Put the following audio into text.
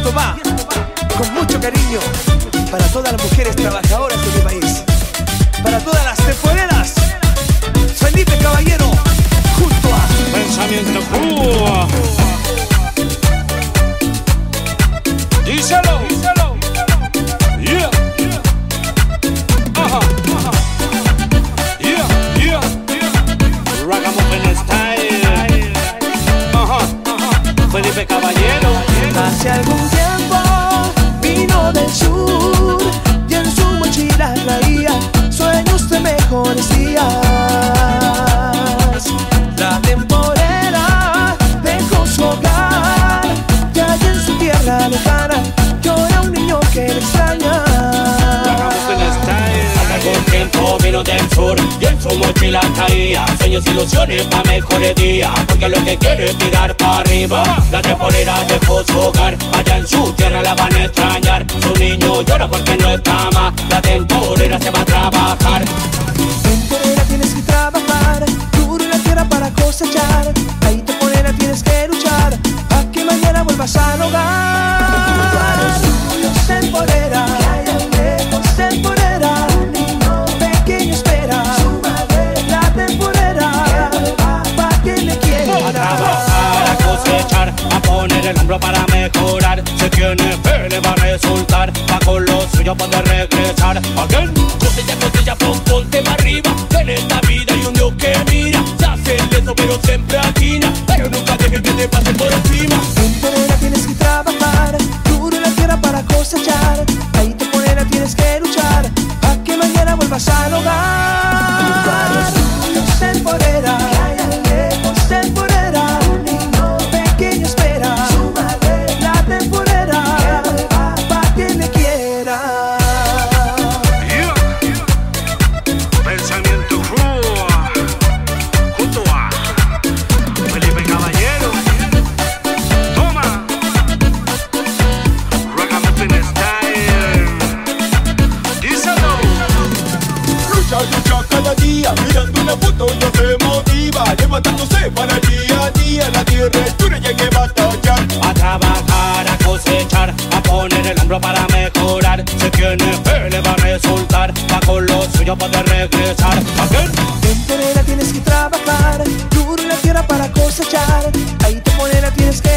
esto va con mucho cariño para todas las mujeres trabajadoras de mi país, para todas las temporeras. Felipe Caballero junto a Pensamiento Crudo. Díselo, díselo. Yeah. Ajá, ajá. Yeah, yeah, yeah. Ragamuffin style. Ajá, ajá. Felipe Caballero. Hace algún tiempo vino del sur y en su mochila traía sueños de mejores días. La temporera dejó su hogar y allá en su tierra lejana llora un niño que le extraña. Ragamuffin style. Hace algún tiempo vino del sur y en su mochila traía sueños, ilusiones pa' mejores días, porque lo que quiere es tirar para arriba. La temporera dejó su hogar, allá en su tierra la van a extrañar. Su niño llora porque no está más, la temporera se va a trabajar. Temporera tienes que trabajar duro en la tierra para cosechar. Ahí temporera tienes que luchar a que mañana vuelvas al hogar. Temporera, temporera, un niño pequeño espera la temporera pa' que le quiera. A trabajar, a cosechar, a poner el hombro para mejorar. Si tiene fe le va a resultar, pa' con lo suyo poder regresar. Again. Cosecha, cosecha, ponte para arriba. En esta vida hay un Dios que mira. Se hace lento pero siempre atina, pero nunca dejes que te pase por encima. Temporera tienes que trabajar duro en la tierra para cosechar. Ahí temporera tienes que luchar a que mañana vuelvas al hogar. Temporera, temporera, un niño pequeño espera la temporera pa' que le quiera. Pensamiento Crudo junto a Felipe Caballero. Toma Ragamuffin style. Díselo. Lucha, lucha cada día, mirando una foto ya se motiva, levantándose para el día a día, la tierra es dura y hay que batallar. A trabajar, a cosechar, a poner el hombro para mejorar. Si tiene fe le va a resultar, pa' con lo suyo poder regresar. Again. Temporera tienes que trabajar duro en la tierra para cosechar. Ahí temporera tienes que